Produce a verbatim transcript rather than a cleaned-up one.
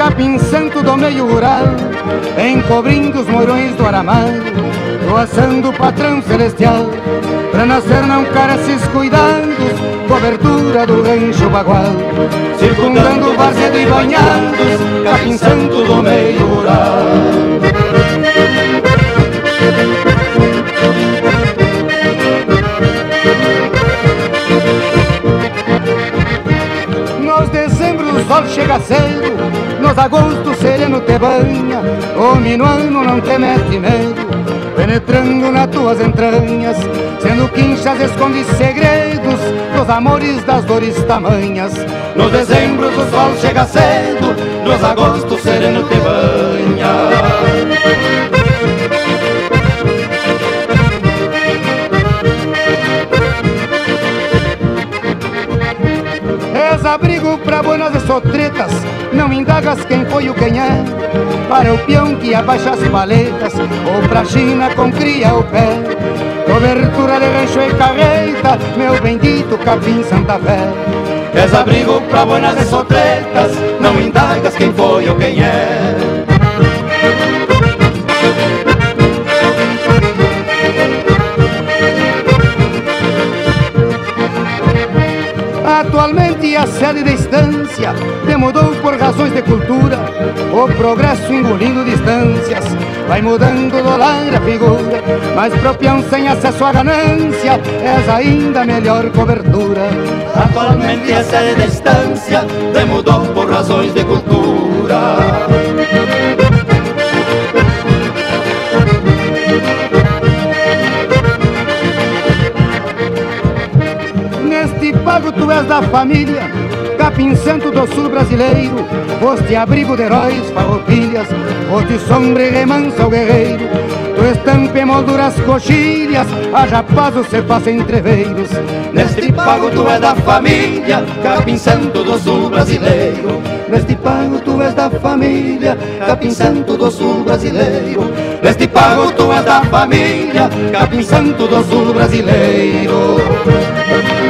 capim santo do meio rural, encobrindo os morões do Aramar, doaçando o patrão celestial, pra nascer não careces cuidados, cobertura do rancho bagual, circundando o varzedo e banhados, capim santo do meio rural. Nos dezembro o sol chega cedo, nos agostos sereno te banha, o minuano não te mete medo, penetrando nas tuas entranhas, sendo quinchas esconde segredos dos amores das dores tamanhas. Nos dezembros o sol chega cedo, nos agostos sereno te banha. Abrigo pra buenas e sotretas, não indagas quem foi o quem é, para o peão que abaixa as paletas, ou pra China com cria o pé. Cobertura de rancho e carreta, meu bendito capim Santa Fé. És abrigo pra buenas e sotretas, não indagas quem foi ou quem é. Atualmente a sede da estância demudou por razões de cultura, o progresso engolindo distâncias, vai mudando do lar a figura, mas pro peão sem acesso à ganância, és ainda a melhor cobertura. Atualmente a sede da estância demudou por razões de cultura. Pago tu és da família, capim santo do sul brasileiro, foste abrigo de heróis, farroupilhas, foste sombra e remanso ao guerreiro. Tu estampa e moldura as coxilhas, haja paz se faça entreveiros. Neste pago tu és da família, capim santo do sul brasileiro. Neste pago tu és da família, capim santo do sul brasileiro. Neste pago tu és da família, capim santo do sul brasileiro.